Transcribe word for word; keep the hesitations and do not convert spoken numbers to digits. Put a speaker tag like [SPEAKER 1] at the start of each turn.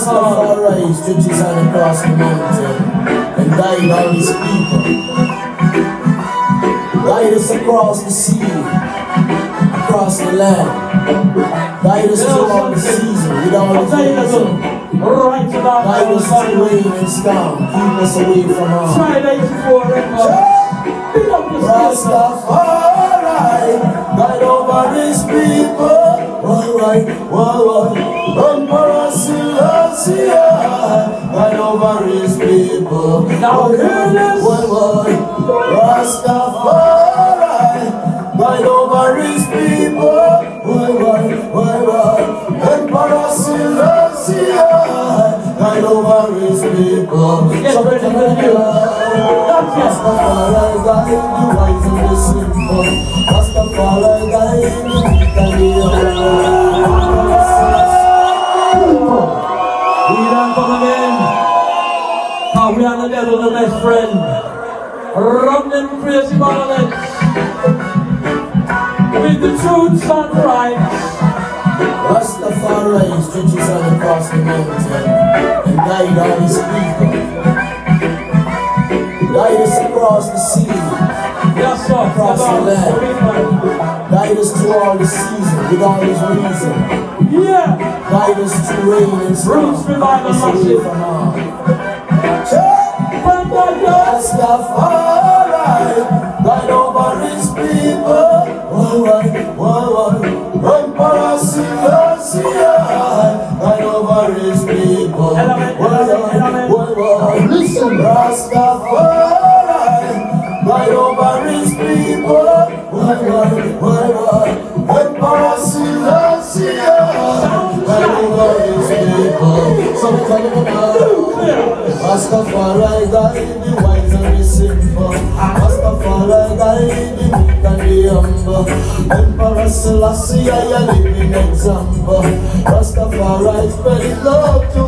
[SPEAKER 1] Rastafari stretches out across the mountain and guide all his people. Guide us across the sea, across the land. Guide us through all the season with all the reason. Guide us through rain and storm. Keep us away from harm. Rastafari, guide over his people. Alright, alright. Emperor Selassie, guide over his people. Now hear this. Rastafari, guide over his people. Alright, alright. Emperor Selassie, guide over his people.
[SPEAKER 2] Get ready for the news.
[SPEAKER 1] Rastafari, guide the wise and the simple. Rastafari, guide the weak and the young.
[SPEAKER 2] We don't come again. How we are the devil, the best friend. Run them crazy violence with the truth and rights.
[SPEAKER 1] Rastafari stretches out across the mountain and guide all his people. Guide us across the sea,
[SPEAKER 2] Yes, sir.
[SPEAKER 1] across the land. Guide us through all the season with all his reason.
[SPEAKER 2] Yeah.
[SPEAKER 1] Guide us through rain and storm.
[SPEAKER 2] Roots revive
[SPEAKER 1] Keep us away
[SPEAKER 2] massive.
[SPEAKER 1] from harm.
[SPEAKER 2] From the dust.
[SPEAKER 1] Rastafari, guide over his people. Alright, alright. Emperor Selassie, guide over his people. Alright, alright. Listen, Rastafari, guide over his people. Alright, alright. Emperor Selassie, guide over his people. Some kind of a Rastafari, guide the wise and the simple. Rastafari, guide the weak and the humble. Emperor Selassie, I am living example. Rastafari, spread love to